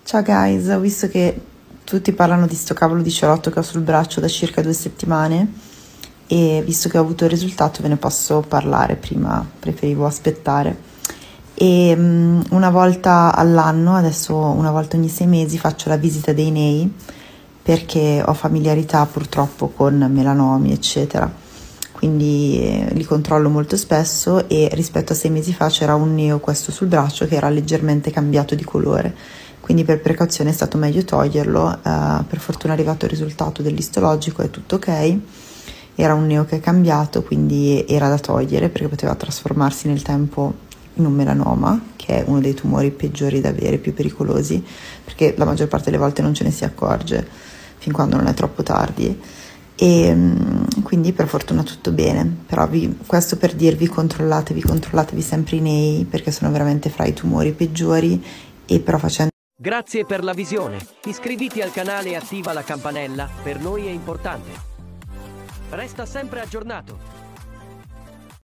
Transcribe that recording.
Ciao guys, ho visto che tutti parlano di sto cavolo di cerotto che ho sul braccio da circa 2 settimane e visto che ho avuto il risultato ve ne posso parlare, prima preferivo aspettare. Una volta all'anno, adesso una volta ogni 6 mesi, faccio la visita dei nei perché ho familiarità purtroppo con melanomi, eccetera. Quindi li controllo molto spesso e rispetto a 6 mesi fa c'era un neo questo sul braccio che era leggermente cambiato di colore. Quindi per precauzione è stato meglio toglierlo. Per fortuna è arrivato il risultato dell'istologico, è tutto ok. Era un neo che è cambiato, quindi era da togliere perché poteva trasformarsi nel tempo in un melanoma, che è uno dei tumori peggiori da avere, più pericolosi, perché la maggior parte delle volte non ce ne si accorge fin quando non è troppo tardi. E quindi per fortuna tutto bene, però questo per dirvi controllatevi sempre i nei perché sono veramente fra i tumori peggiori. E però facendo Grazie per la visione. Iscriviti al canale e attiva la campanella, per noi è importante. Resta sempre aggiornato.